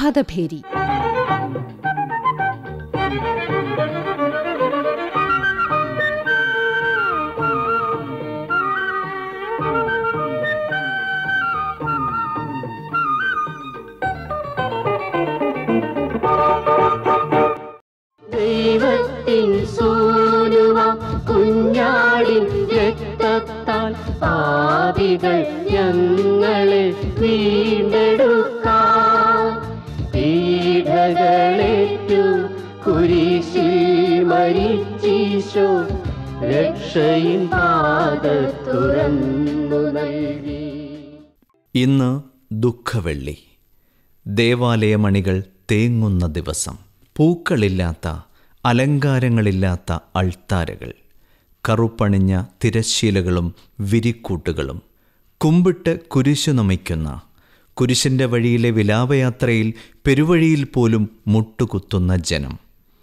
പ്രഭാതഭേരി. ദൈവത്തിൻ സൂനുവ കുഞ്ഞാടിൻ രക്തത്താൽ പാപികൾ ഞങ്ങളെ വീണ്ടെടുക്കാൻ പീഡകളേറ്റു കുരിശിൽ മരിച്ചീശോ രക്ഷയിൻ പാത തുറന്നു നൽകി. ഇന്ന് ദുഃഖവെള്ളി. ദേവാലയമണികൾ തേങ്ങുന്ന ദിവസം. പൂക്കളില്ലാത്ത, അലങ്കാരങ്ങളില്ലാത്ത അൾത്താരകൾ, കറുപ്പണിഞ്ഞ തിരശ്ശീലകളും വിരിക്കൂട്ടുകളും, കുമ്പിട്ട് കുരിശു നമിക്കുന്ന, കുരിശിൻ്റെ വഴിയിലെ വിലാപയാത്രയിൽ പെരുവഴിയിൽ പോലും മുട്ടുകുത്തുന്ന ജനം,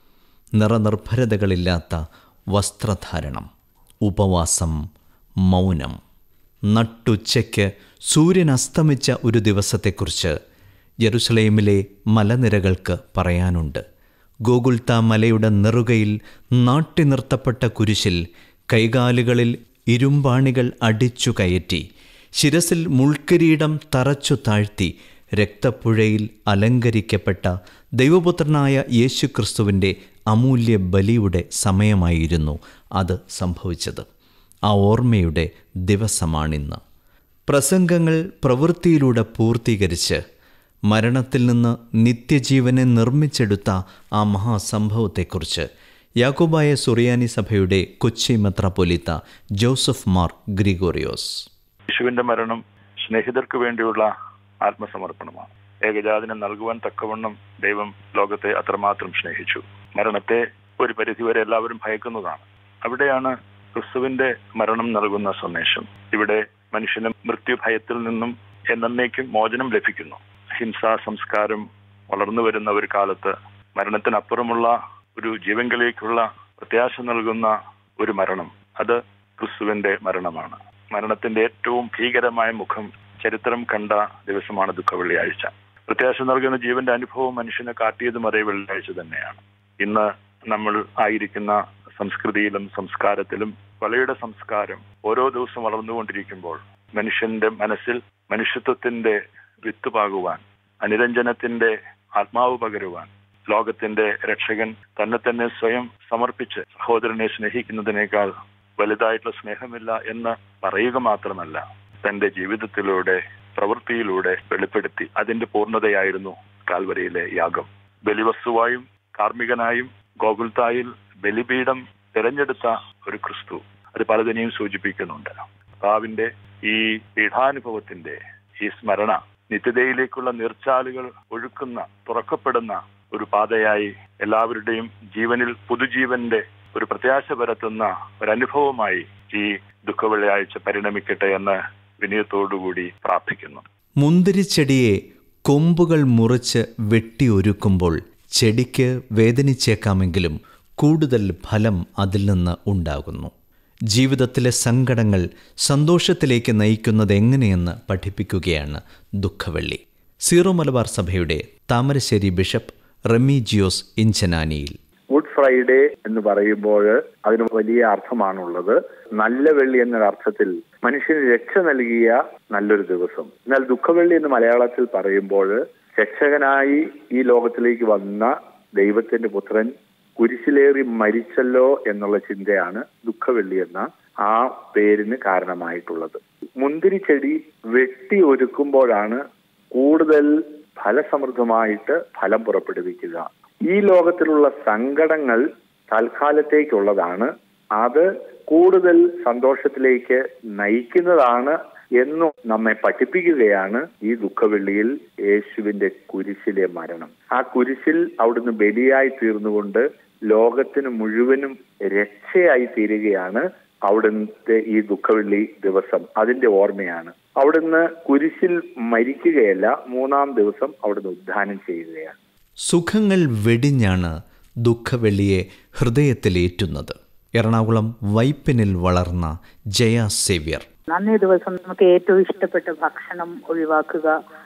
നിറനിർഭരതകളില്ലാത്ത വസ്ത്രധാരണം, ഉപവാസം, മൗനം. നട്ടുച്ചയ്ക്ക് സൂര്യൻ അസ്തമിച്ച ഒരു ദിവസത്തെക്കുറിച്ച് യെരുശലേമിലെ മലനിരകൾക്ക് പറയാനുണ്ട്. ഗോഗുൽത്ത മലയുടെ നെറുകയിൽ നാട്ടി നിർത്തപ്പെട്ട കുരിശിൽ കൈകാലുകളിൽ ഇരുമ്പാണികൾ അടിച്ചു കയറ്റി, ശിരസിൽ മുൾക്കിരീടം തറച്ചു താഴ്ത്തി, രക്തപ്പുഴയിൽ അലങ്കരിക്കപ്പെട്ട ദൈവപുത്രനായ യേശുക്രിസ്തുവിൻ്റെ അമൂല്യ ബലിയുടെ സമയമായിരുന്നു അത് സംഭവിച്ചത്. ആ ഓർമ്മയുടെ ദിവസമാണിന്ന്. പ്രസംഗങ്ങൾ പ്രവൃത്തിയിലൂടെ പൂർത്തീകരിച്ച് മരണത്തിൽ നിന്ന് നിത്യജീവനെ നിർമ്മിച്ചെടുത്ത ആ മഹാസംഭവത്തെക്കുറിച്ച് യാക്കോബായ സുറിയാനി സഭയുടെ കൊച്ചി മെത്രാപ്പൊലീത്ത ജോസഫ് മോർ ഗ്രിഗോറിയോസ്. യേശുവിന്റെ മരണം സ്നേഹിതർക്ക് വേണ്ടിയുള്ള ആത്മസമർപ്പണമാണ്. ഏകജാതനെ നൽകുവാൻ തക്കവണ്ണം ദൈവം ലോകത്തെ അത്രമാത്രം സ്നേഹിച്ചു. മരണത്തെ ഒരു പരിധിവരെ എല്ലാവരും ഭയക്കുന്നതാണ്. അവിടെയാണ് ക്രിസ്തുവിന്റെ മരണം നൽകുന്ന സന്ദേശം. ഇവിടെ മനുഷ്യന് മൃത്യുഭയത്തിൽ നിന്നും എന്നേക്കും മോചനം ലഭിക്കുന്നു. ഹിംസാ സംസ്കാരം വളർന്നു വരുന്ന ഒരു കാലത്ത് മരണത്തിനപ്പുറമുള്ള ഒരു ജീവങ്കിലേക്കുള്ള പ്രത്യാശ നൽകുന്ന ഒരു മരണം, അത് ക്രിസ്തുവിന്റെ മരണമാണ്. മരണത്തിന്റെ ഏറ്റവും ഭീകരമായ മുഖം ചരിത്രം കണ്ട ദിവസമാണ് ദുഃഖവെള്ളിയാഴ്ച. പ്രത്യാശ നൽകുന്ന ജീവന്റെ അനുഭവം മനുഷ്യനെ കാട്ടിയതും അതേ വെള്ളിയാഴ്ച തന്നെയാണ്. ഇന്ന് നമ്മൾ ആയിരിക്കുന്ന സംസ്കൃതിയിലും സംസ്കാരത്തിലും കൊലയുടെ സംസ്കാരം ഓരോ ദിവസം വളർന്നുകൊണ്ടിരിക്കുമ്പോൾ മനുഷ്യന്റെ മനസ്സിൽ മനുഷ്യത്വത്തിന്റെ വിത്ത് പാകുവാൻ, അനുരഞ്ജനത്തിന്റെ ആത്മാവ് പകരുവാൻ, ലോകത്തിന്റെ രക്ഷകൻ തന്നെ തന്നെ സ്വയം സമർപ്പിച്ച് സഹോദരനെ സ്നേഹിക്കുന്നതിനേക്കാൾ വലുതായിട്ടുള്ള സ്നേഹമില്ല എന്ന് പറയുക മാത്രമല്ല, തന്റെ ജീവിതത്തിലൂടെ പ്രവൃത്തിയിലൂടെ വെളിപ്പെടുത്തി. അതിന്റെ പൂർണ്ണതയായിരുന്നു കാൽവരിയിലെ യാഗം. ബലിവസ്തുവായും കാർമ്മികനായും ഗോകുൽത്തായിൽ ബലിപീഠം തിരഞ്ഞെടുത്ത ഒരു ക്രിസ്തു, അത് പലതിനെയും സൂചിപ്പിക്കുന്നുണ്ട്. കർത്താവിന്റെ ഈ പീഠാനുഭവത്തിന്റെ ഈ സ്മരണ നിത്യതയിലേക്കുള്ള നീർച്ചാലുകൾ ഒഴുക്കുന്ന, തുറക്കപ്പെടുന്ന ഒരു പാതയായി എല്ലാവരുടെയും ജീവനിൽ പുതുജീവന്റെ ഒരു പ്രത്യാശ പരത്തുന്ന ഒരനുഭവമായി ഈ ദുഃഖവെള്ളിയാഴ്ച പരിണമിക്കട്ടെ എന്ന് വിനയത്തോടുകൂടി പ്രാർത്ഥിക്കുന്നു. മുന്തിരിച്ചെടിയെ കൊമ്പുകൾ മുറിച്ച് വെട്ടിയൊരുക്കുമ്പോൾ ചെടിക്ക് വേദനിച്ചേക്കാമെങ്കിലും കൂടുതൽ ഫലം അതിൽ നിന്ന് ഉണ്ടാകുന്നു. ജീവിതത്തിലെ സങ്കടങ്ങൾ സന്തോഷത്തിലേക്ക് നയിക്കുന്നത് എങ്ങനെയെന്ന് പഠിപ്പിക്കുകയാണ് ദുഃഖവെള്ളി. സീറോ-മലബാർ സഭയുടെ Thamarassery bishop Remigios Inchananiyil. Good Friday എന്ന് പറയുമ്പോൾ അതിന് വലിയ അർത്ഥമാണുള്ളത്. നല്ല വെള്ളി എന്നൊരർത്ഥത്തിൽ മനുഷ്യന് രക്ഷ നൽകിയ നല്ലൊരു ദിവസം. എന്നാൽ ദുഃഖവെള്ളി എന്ന് മലയാളത്തിൽ പറയുമ്പോൾ രക്ഷകനായി ഈ ലോകത്തിലേക്ക് വന്ന ദൈവത്തിന്റെ പുത്രൻ കുരിശിലേറി മരിച്ചല്ലോ എന്നുള്ള ചിന്തയാണ് ദുഃഖവെള്ളി എന്ന ആ പേരിന് കാരണമായിട്ടുള്ളത്. മുന്തിരിച്ചെടി വെട്ടി ഒരുക്കുമ്പോഴാണ് കൂടുതൽ ഫലസമൃദ്ധമായിട്ട് ഫലം പുറപ്പെടുവിക്കുക. ഈ ലോകത്തിലുള്ള സങ്കടങ്ങൾ തൽക്കാലത്തേക്കുള്ളതാണ്, അത് കൂടുതൽ സന്തോഷത്തിലേക്ക് നയിക്കുന്നതാണ് എന്നും നമ്മെ പഠിപ്പിക്കുകയാണ് ഈ ദുഃഖവെള്ളിയിൽ യേശുവിന്റെ കുരിശിലെ മരണം. ആ കുരിശിൽ അവിടുന്ന് ബലിയായി തീർന്നുകൊണ്ട് ലോകത്തിന് മുഴുവനും രക്ഷയായി തീരുകയാണ് അവിടുത്തെ ഈ ദുഃഖവെള്ളി ദിവസം. അതിന്റെ ഓർമ്മയാണ്. അവിടുന്ന് കുരിശിൽ മരിക്കുകയല്ല, മൂന്നാം ദിവസം അവിടുന്ന് ഉദ്ധാനം ചെയ്യുകയാണ്. സുഖങ്ങൾ വെടിഞ്ഞാണ് ദുഃഖവെള്ളിയെ ഹൃദയത്തിലേറ്റുന്നത്. എറണാകുളം വൈപ്പിനിൽ വളർന്ന ജയ സേവ്യർ. അന്നേ ദിവസം നമുക്ക് ഏറ്റവും ഇഷ്ടപ്പെട്ട ഭക്ഷണം ഒഴിവാക്കുക,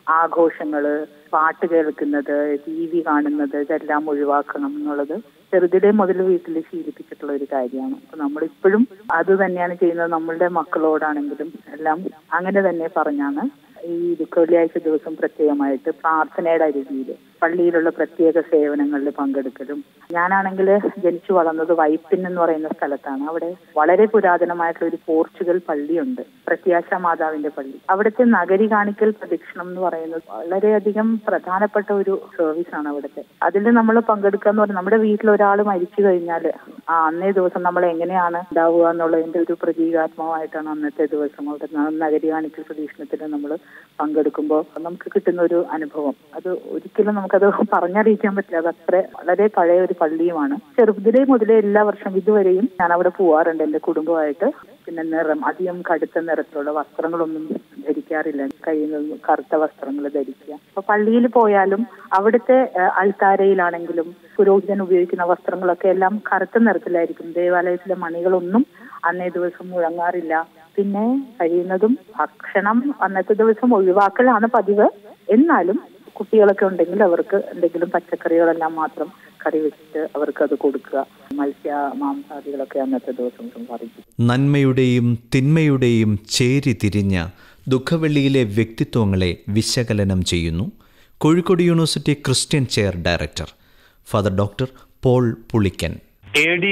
ആഘോഷങ്ങള്, പാട്ട് കേൾക്കുന്നത്, TV കാണുന്നത്, ഇതെല്ലാം ഒഴിവാക്കണം എന്നുള്ളത് ചെറുതിലെ മുതൽ വീട്ടിൽ ശീലിപ്പിച്ചിട്ടുള്ള ഒരു കാര്യമാണ്. അപ്പൊ നമ്മളിപ്പോഴും അത് തന്നെയാണ് ചെയ്യുന്നത്. നമ്മളുടെ മക്കളോടാണെങ്കിലും എല്ലാം അങ്ങനെ തന്നെ പറഞ്ഞാണ് ഈ ദുഃഖവെള്ളിയാഴ്ച ദിവസം പ്രത്യേകമായിട്ട് പ്രാർത്ഥനയുടെ രീതിയിൽ പള്ളിയിലുള്ള പ്രത്യേക സേവനങ്ങളിൽ പങ്കെടുക്കലും. ഞാനാണെങ്കിൽ ജനിച്ചു വളർന്നത് വൈപ്പിൻ എന്ന് പറയുന്ന സ്ഥലത്താണ്. അവിടെ വളരെ പുരാതനമായിട്ടുള്ള ഒരു പോർച്ചുഗൽ പള്ളിയുണ്ട്, പ്രത്യാശ മാതാവിന്റെ പള്ളി. അവിടുത്തെ നഗരി കാണിക്കൽ പ്രദക്ഷിണം എന്ന് പറയുന്നത് വളരെയധികം പ്രധാനപ്പെട്ട ഒരു സർവീസാണ് അവിടുത്തെ. അതിൽ നമ്മൾ പങ്കെടുക്കുക എന്ന് പറഞ്ഞാൽ നമ്മുടെ വീട്ടിൽ ഒരാൾ മരിച്ചു കഴിഞ്ഞാൽ അന്നേ ദിവസം നമ്മൾ എങ്ങനെയാണ് ഉണ്ടാവുക എന്നുള്ളതിന്റെ ഒരു പ്രതീകാത്മകമായിട്ടാണ് അന്നത്തെ ദിവസം അവിടെ നഗരി കാണിക്കൽ പ്രദക്ഷിണത്തിൽ നമ്മൾ പങ്കെടുക്കുമ്പോൾ നമുക്ക് കിട്ടുന്ന ഒരു അനുഭവം. അത് ഒരിക്കലും നമുക്കത് പറഞ്ഞറിയിക്കാൻ പറ്റില്ല. അത് അത്ര വളരെ പഴയ ഒരു പള്ളിയുമാണ്. ചെറുതിലേ മുതലേ എല്ലാ വർഷം ഇതുവരെയും ഞാൻ അവിടെ പോവാറുണ്ട് എന്റെ കുടുംബമായിട്ട്. പിന്നെ അധികം കടുത്ത നിറത്തിലുള്ള വസ്ത്രങ്ങളൊന്നും ധരിക്കാറില്ല, കഴിയുന്നതും കറുത്ത വസ്ത്രങ്ങൾ ധരിക്കുക. അപ്പൊ പള്ളിയിൽ പോയാലും അവിടുത്തെ അൾത്താരയിലാണെങ്കിലും പുരോഹിതൻ ഉപയോഗിക്കുന്ന വസ്ത്രങ്ങളൊക്കെ എല്ലാം കറുത്ത നിറത്തിലായിരിക്കും. ദേവാലയത്തിലെ മണികളൊന്നും അന്നേ ദിവസം മുഴങ്ങാറില്ല. പിന്നെ കഴിയുന്നതും ഭക്ഷണം അന്നത്തെ ദിവസം ഒഴിവാക്കലാണ് പതിവ്. എന്നാലും കുട്ടികളൊക്കെ ഉണ്ടെങ്കിൽ അവർക്ക് എന്തെങ്കിലും പച്ചക്കറികളെല്ലാം മാത്രം കറി വെച്ചിട്ട് അവർക്ക് അത് കൊടുക്കുക. മാംസാദികളൊക്കെ അന്നത്തെ ദിവസം പറയും. നന്മയുടെയും തിന്മയുടെയും ചേരി തിരിഞ്ഞ ദുഃഖവെള്ളിയിലെ വ്യക്തിത്വങ്ങളെ വിശകലനം ചെയ്യുന്നു Kozhikode university Christian chair director father doctor Paul Pulickan. AD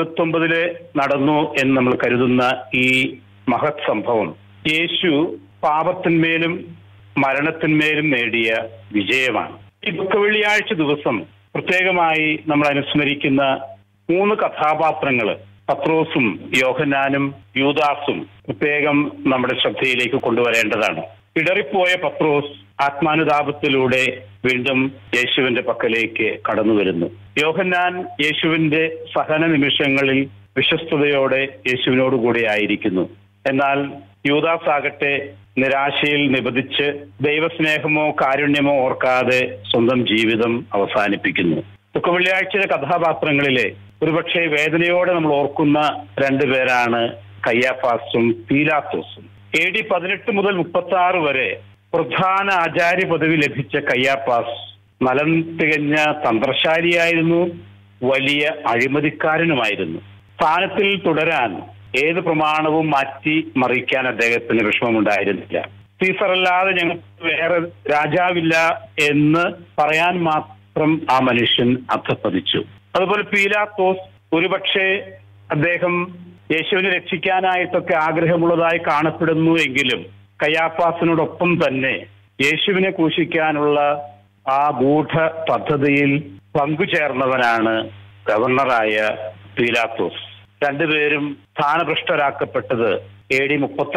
29 നടന്നു എന്ന് നമ്മൾ കരുതുന്ന ഈ മഹത് സംഭവം യേശു പാപത്തിന്മേലും മരണത്തിന്മേലും നേടിയ വിജയമാണ്. ഈ ദുഃഖവെള്ളിയാഴ്ച ദിവസം പ്രത്യേകമായി നമ്മൾ അനുസ്മരിക്കുന്ന 3 കഥാപാത്രങ്ങൾ പത്രോസും യോഹന്നാനും യൂദാസും പ്രത്യേകം നമ്മുടെ ശ്രദ്ധയിലേക്ക് കൊണ്ടുവരേണ്ടതാണ്. ഇടറിപ്പോയ പത്രോസ് ആത്മാനുതാപത്തിലൂടെ വീണ്ടും യേശുവിന്റെ പക്കലേക്ക് കടന്നു വരുന്നു. യോഹന്നാൻ യേശുവിന്റെ സഹന നിമിഷങ്ങളിൽ വിശ്വസ്തയോടെ യേശുവിനോടുകൂടി ആയിരിക്കുന്നു. എന്നാൽ യൂദാസ് ആകട്ടെ നിരാശയിൽ നിബദിച്ച് ദൈവസ്നേഹമോ കാരുണ്യമോ ഓർക്കാതെ സ്വന്തം ജീവിതം അവസാനിപ്പിക്കുന്നു. ദുഃഖവെള്ളിയാഴ്ചയിലെ കഥാപാത്രങ്ങളിലെ ഒരുപക്ഷെ വേദനയോടെ നമ്മൾ ഓർക്കുന്ന 2 പേരാണ് കയ്യാഫാസും പീലാത്തോസും. AD 18 മുതൽ 36 വരെ പ്രധാന ആചാര്യ പദവി ലഭിച്ച കയ്യാഫാസ് നലം തികഞ്ഞ തന്ത്രശാലിയായിരുന്നു, വലിയ അഴിമതിക്കാരനുമായിരുന്നു. സ്ഥാനത്തിൽ തുടരാൻ ഏത് പ്രമാണവും മാറ്റി മറിക്കാൻ അദ്ദേഹത്തിന് വിഷമമുണ്ടായിരുന്നില്ല. സീസറല്ലാതെ ഞങ്ങൾക്ക് വേറെ രാജാവില്ല എന്ന് പറയാൻ മാത്രം ആ മനുഷ്യൻ അധപ്പതിച്ചു. അതുപോലെ പീലാത്തോസ്, ഒരുപക്ഷെ അദ്ദേഹം യേശുവിനെ രക്ഷിക്കാനായിട്ടൊക്കെ ആഗ്രഹമുള്ളതായി കാണപ്പെടുന്നു എങ്കിലും കയ്യാഫാസിനോടൊപ്പം തന്നെ യേശുവിനെ ക്രൂശിക്കാനുള്ള ആ ഗൂഢ പദ്ധതിയിൽ പങ്കുചേർന്നവനാണ് ഗവർണറായ പീലാത്തോസ്. 2 പേരും സ്ഥാനഭ്രഷ്ടരാക്കപ്പെട്ടത് AD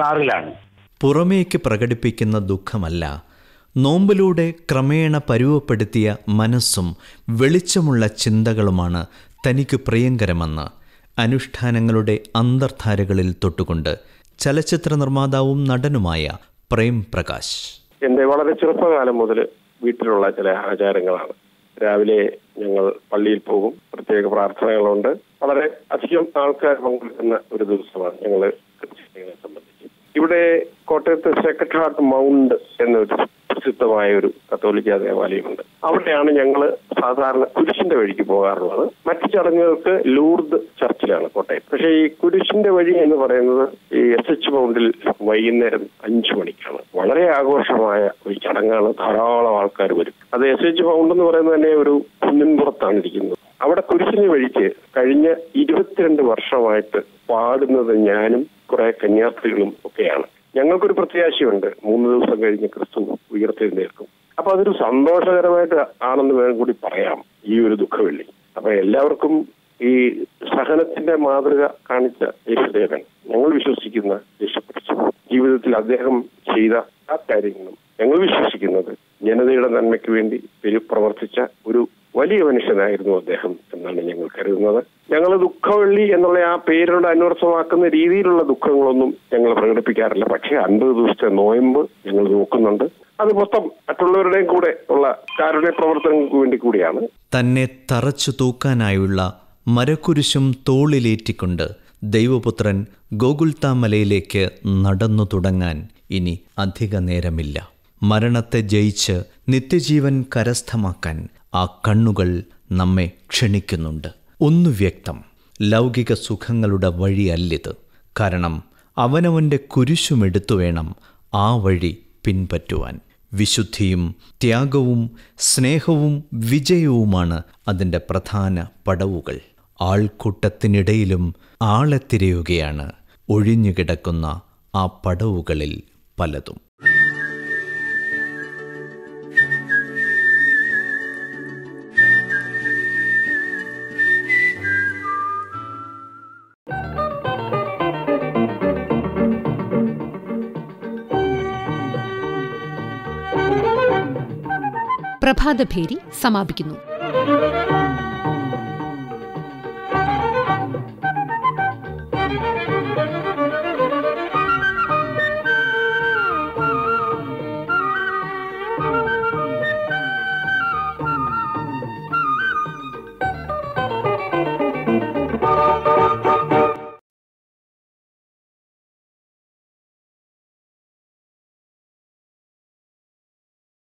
36 പുറമേക്ക് പ്രകടിപ്പിക്കുന്ന ദുഃഖമല്ല, നോമ്പിലൂടെ ക്രമേണ പരുവപ്പെടുത്തിയ മനസ്സും വെളിച്ചമുള്ള ചിന്തകളുമാണ് തനിക്ക് പ്രിയങ്കരമെന്ന് അനുഷ്ഠാനങ്ങളുടെ അന്തർധാരകളിൽ തൊട്ടുകൊണ്ട് ചലച്ചിത്ര നിർമ്മാതാവും നടനുമായ പ്രേം പ്രകാശ്. എന്റെ വളരെ ചെറുപ്പകാലം മുതൽ വീട്ടിലുള്ള ചില ആചാരങ്ങളാണ്. രാവിലെ ഞങ്ങൾ പള്ളിയിൽ പോകും, പ്രത്യേക പ്രാർത്ഥനകളുണ്ട്. വളരെ അധികം ആൾക്കാർ പങ്കെടുക്കുന്ന ഒരു ദിവസമാണ് ഞങ്ങൾ ക്രിസ്ത്യാനികളെ സംബന്ധിച്ച്. ഇവിടെ കോട്ടയത്ത് സെക്രട്ടറി ഹാർട്ട് മൗണ്ട് എന്നൊരു പ്രസിദ്ധമായ ഒരു കത്തോലിക്ക ദേവാലയമുണ്ട്. അവിടെയാണ് ഞങ്ങൾ സാധാരണ കുരിശിന്റെ വഴിക്ക് പോകാറുള്ളത്. മറ്റു ചടങ്ങുകൾക്ക് ലൂർദ് ചർച്ചിലാണ് കോട്ടയം. പക്ഷേ ഈ കുരിശിന്റെ വഴി എന്ന് പറയുന്നത് ഈ SH മൗണ്ടിൽ വൈകുന്നേരം 5 മണിക്കാണ്. വളരെ ആഘോഷമായ ഒരു ചടങ്ങാണ്. ധാരാളം ആൾക്കാർ വരും. അത് SH മൗണ്ട് എന്ന് പറയുന്നത് തന്നെ ഒരു കുന്നിൻപുറത്താണ് ഇരിക്കുന്നത്. അവിടെ കുരിശിന്റെ വഴിക്ക് കഴിഞ്ഞ 22 വർഷമായിട്ട് പാടുന്നത് ഞാനും കുറെ കന്യാസ്ത്രീകളും ഒക്കെയാണ്. ഞങ്ങൾക്കൊരു പ്രത്യാശയുണ്ട്, 3 ദിവസം കഴിഞ്ഞ് ക്രിസ്തു ഉയർത്തെഴുന്നേൽക്കും. അപ്പൊ അതൊരു സന്തോഷകരമായിട്ട് ആണെന്ന് കൂടി പറയാം ഈ ഒരു ദുഃഖവെള്ളി. അപ്പൊ എല്ലാവർക്കും ഈ സഹനത്തിന്റെ മാതൃക കാണിച്ച യേശുദേവൻ, ഞങ്ങൾ വിശ്വസിക്കുന്ന യേശുക്രിസ്തു, ജീവിതത്തിൽ അദ്ദേഹം ചെയ്ത ആ കാര്യങ്ങളും ഞങ്ങൾ വിശ്വസിക്കുന്നത് ജനതയുടെ നന്മയ്ക്ക് വേണ്ടി പ്രവർത്തിച്ച ഒരു വലിയ മനുഷ്യനായിരുന്നു അദ്ദേഹം എന്നാണ് ഞങ്ങൾ കരുതുന്നത്. ഞങ്ങൾ ദുഃഖവെള്ളി എന്നുള്ള ആ പേരിനോട് അന്വർത്ഥമാക്കുന്ന രീതിയിലുള്ള ദുഃഖങ്ങളൊന്നും ഞങ്ങൾ പ്രകടിപ്പിക്കാറില്ല. പക്ഷേ 50 ദിവസത്തെ നോയമ്പ് ഞങ്ങൾ നോക്കുന്നുണ്ട്. അത് മൊത്തം മറ്റുള്ളവരുടെയും കൂടെ ഉള്ള കാരുണ്യ പ്രവർത്തനങ്ങൾക്ക് വേണ്ടി കൂടിയാണ്. തന്നെ തറച്ചു തൂക്കാനായുള്ള മരക്കുരിശും തോളിലേറ്റിക്കൊണ്ട് ദൈവപുത്രൻ ഗോകുൽത്താ മലയിലേക്ക് നടന്നു തുടങ്ങാൻ ഇനി അധിക നേരമില്ല. മരണത്തെ ജയിച്ച് നിത്യജീവൻ കരസ്ഥമാക്കാൻ ആ കണ്ണുകൾ നമ്മെ ക്ഷണിക്കുന്നുണ്ട്. ഒന്നു വ്യക്തം, ലൗകിക സുഖങ്ങളുടെ വഴിയല്ലിത്. കാരണം അവനവൻ്റെ കുരിശുമെടുത്തു വേണം ആ വഴി പിൻപറ്റുവാൻ. വിശുദ്ധിയും ത്യാഗവും സ്നേഹവും വിജയവുമാണ് അതിൻ്റെ പ്രധാന പടവുകൾ. ആൾക്കൂട്ടത്തിനിടയിലും ആളെ തിരയുകയാണ് ഒഴിഞ്ഞുകിടക്കുന്ന ആ പടവുകളിൽ പലതും. പ്രഭാതഭേരി സമാപിക്കുന്നു.